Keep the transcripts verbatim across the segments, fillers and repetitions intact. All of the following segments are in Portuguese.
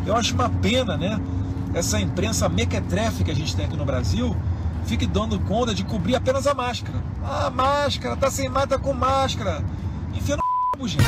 Eu acho uma pena, né? Essa imprensa mequetrefe que a gente tem aqui no Brasil fique dando conta de cobrir apenas a máscara. Ah, máscara, tá sem mata com máscara. Enfia no c... gente.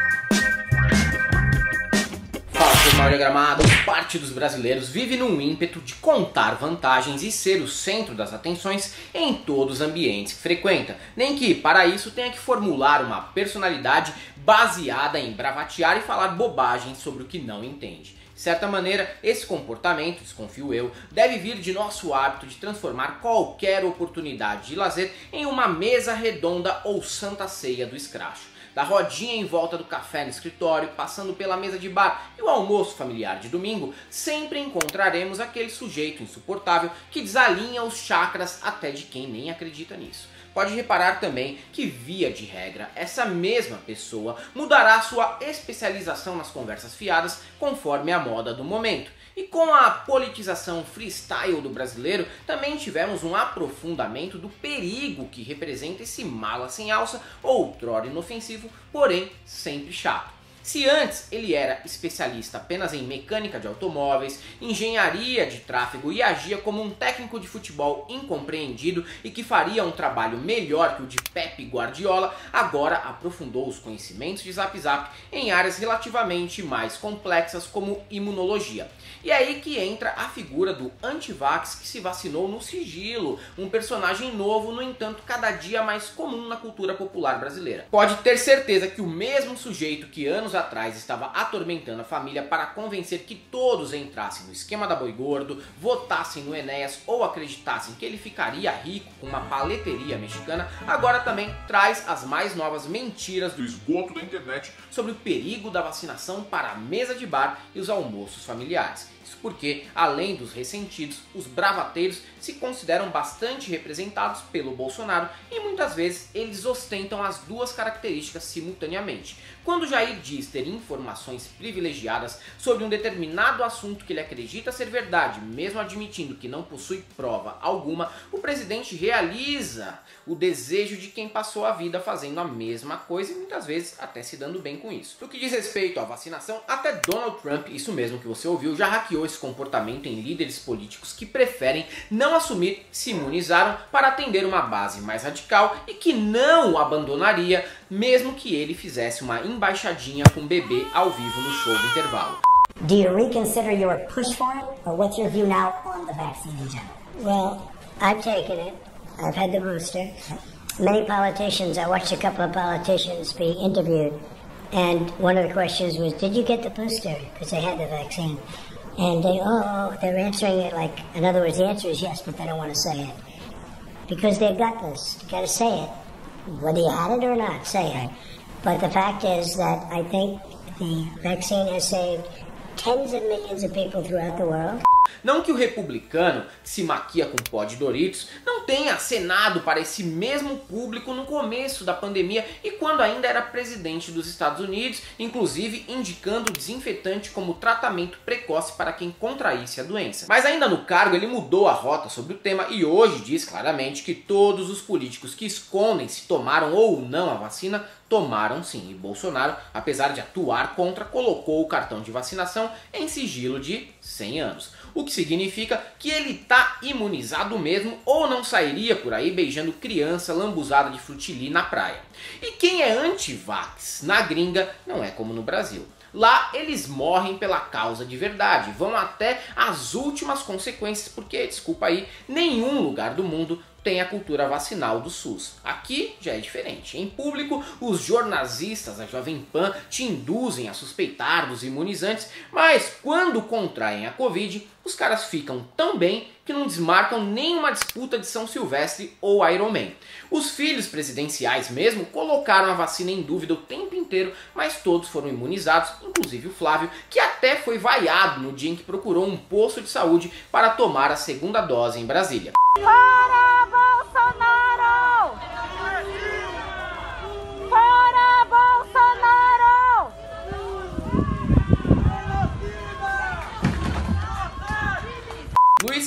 Fala, turma diagramado. Parte dos brasileiros vive num ímpeto de contar vantagens e ser o centro das atenções em todos os ambientes que frequenta. Nem que, para isso, tenha que formular uma personalidade baseada em bravatear e falar bobagens sobre o que não entende. De certa maneira, esse comportamento, desconfio eu, deve vir de nosso hábito de transformar qualquer oportunidade de lazer em uma mesa redonda ou santa ceia do escracho. Da rodinha em volta do café no escritório, passando pela mesa de bar e o almoço familiar de domingo, sempre encontraremos aquele sujeito insuportável que desalinha os chakras até de quem nem acredita nisso. Pode reparar também que, via de regra, essa mesma pessoa mudará sua especialização nas conversas fiadas conforme a moda do momento. E com a politização freestyle do brasileiro, também tivemos um aprofundamento do perigo que representa esse mala sem alça, outrora inofensivo, porém sempre chato. Se antes ele era especialista apenas em mecânica de automóveis, engenharia de tráfego e agia como um técnico de futebol incompreendido e que faria um trabalho melhor que o de Pep Guardiola, agora aprofundou os conhecimentos de Zap Zap em áreas relativamente mais complexas como imunologia. E é aí que entra a figura do antivax que se vacinou no sigilo, um personagem novo, no entanto, cada dia mais comum na cultura popular brasileira. Pode ter certeza que o mesmo sujeito que anos atrás estava atormentando a família para convencer que todos entrassem no esquema da Boi Gordo, votassem no Enéas ou acreditassem que ele ficaria rico com uma paleteria mexicana, agora também traz as mais novas mentiras do esgoto da internet sobre o perigo da vacinação para a mesa de bar e os almoços familiares. Isso porque, além dos ressentidos, os bravateiros se consideram bastante representados pelo Bolsonaro e muitas vezes eles ostentam as duas características simultaneamente. Quando Jair diz ter informações privilegiadas sobre um determinado assunto que ele acredita ser verdade, mesmo admitindo que não possui prova alguma, o presidente realiza o desejo de quem passou a vida fazendo a mesma coisa e muitas vezes até se dando bem com isso. No que diz respeito à vacinação, até Donald Trump, isso mesmo que você ouviu, já hackeou esse comportamento em líderes políticos que preferem não assumir se imunizaram para atender uma base mais radical e que não o abandonaria mesmo que ele fizesse uma embaixadinha com bebê ao vivo no show do intervalo. Do you reconsider your push for it, or what's your view now on the vaccine in general? Well, I've taken it. I've had the booster. Many politicians, I watched a couple of politicians be interviewed, and one of the questions was, did you get the booster? Because they had the vaccine. And they, oh, they're answering it like, in other words, the answer is yes, but they don't want to say it. Because they're gutless. You got to say it. Whether you had it or not, say it. But the fact is that I think the vaccine has saved tens of millions of people throughout the world. Não que o republicano, que se maquia com pó de Doritos, não tenha acenado para esse mesmo público no começo da pandemia e quando ainda era presidente dos Estados Unidos, inclusive indicando o desinfetante como tratamento precoce para quem contraísse a doença. Mas ainda no cargo ele mudou a rota sobre o tema e hoje diz claramente que todos os políticos que escondem se tomaram ou não a vacina, tomaram sim. E Bolsonaro, apesar de atuar contra, colocou o cartão de vacinação em sigilo de cem anos. O que significa que ele tá imunizado mesmo ou não sairia por aí beijando criança lambuzada de frutili na praia. E quem é anti-vax na gringa não é como no Brasil. Lá eles morrem pela causa de verdade, vão até as últimas consequências porque, desculpa aí, nenhum lugar do mundo tem a cultura vacinal do SUS. Aqui já é diferente. Em público, os jornalistas da Jovem Pan te induzem a suspeitar dos imunizantes, mas quando contraem a Covid, os caras ficam tão bem que não desmarcam nenhuma disputa de São Silvestre ou Ironman. Os filhos presidenciais mesmo colocaram a vacina em dúvida o tempo inteiro, mas todos foram imunizados, inclusive o Flávio, que até foi vaiado no dia em que procurou um posto de saúde para tomar a segunda dose em Brasília. Fora Bolsonaro! Fora Bolsonaro! Luiz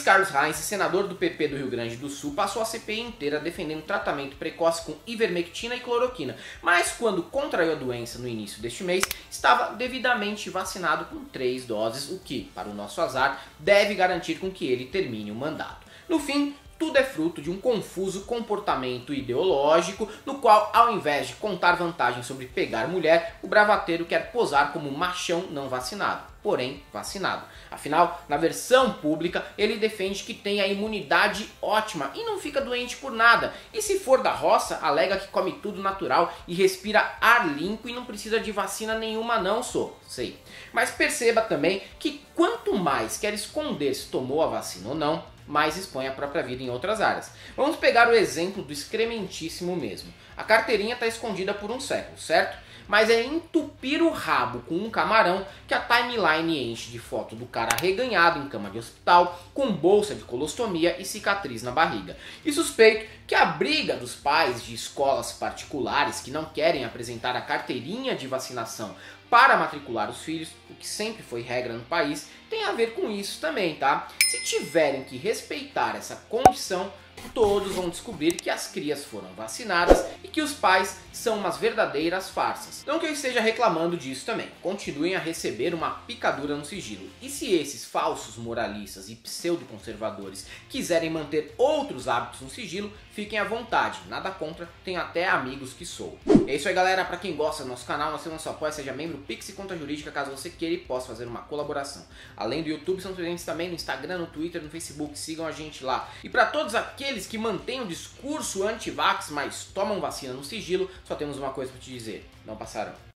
Carlos Reis, senador do P P do Rio Grande do Sul, passou a C P I inteira defendendo tratamento precoce com ivermectina e cloroquina, mas quando contraiu a doença no início deste mês, estava devidamente vacinado com três doses, o que, para o nosso azar, deve garantir com que ele termine o mandato. No fim, tudo é fruto de um confuso comportamento ideológico, no qual, ao invés de contar vantagens sobre pegar mulher, o bravateiro quer posar como machão não vacinado, porém vacinado. Afinal, na versão pública, ele defende que tem a imunidade ótima e não fica doente por nada. E se for da roça, alega que come tudo natural e respira ar limpo e não precisa de vacina nenhuma não, sou, sei. Mas perceba também que quanto mais quer esconder se tomou a vacina ou não, mais expõe a própria vida em outras áreas. Vamos pegar o exemplo do excrementíssimo mesmo. A carteirinha está escondida por um século, certo? Mas é entupir o rabo com um camarão que a timeline enche de foto do cara arreganhado em cama de hospital, com bolsa de colostomia e cicatriz na barriga. E suspeito que a briga dos pais de escolas particulares que não querem apresentar a carteirinha de vacinação para matricular os filhos, o que sempre foi regra no país, tem a ver com isso também, tá? Se tiverem que respeitar essa condição, todos vão descobrir que as crias foram vacinadas e que os pais são umas verdadeiras farsas. Não que eu esteja reclamando disso também, continuem a receber uma picadura no sigilo. E se esses falsos moralistas e pseudo-conservadores quiserem manter outros hábitos no sigilo, fiquem à vontade, nada contra, tenho até amigos que sou. É isso aí, galera, para quem gosta do nosso canal, nós temos nosso apoio, seja membro Pix e Conta Jurídica, caso você queira e possa fazer uma colaboração. Além do YouTube, são presentes também no Instagram, no Twitter, no Facebook, sigam a gente lá. E para todos aqueles que mantêm o discurso anti-vax, mas tomam vacina no sigilo, só temos uma coisa para te dizer, não passarão.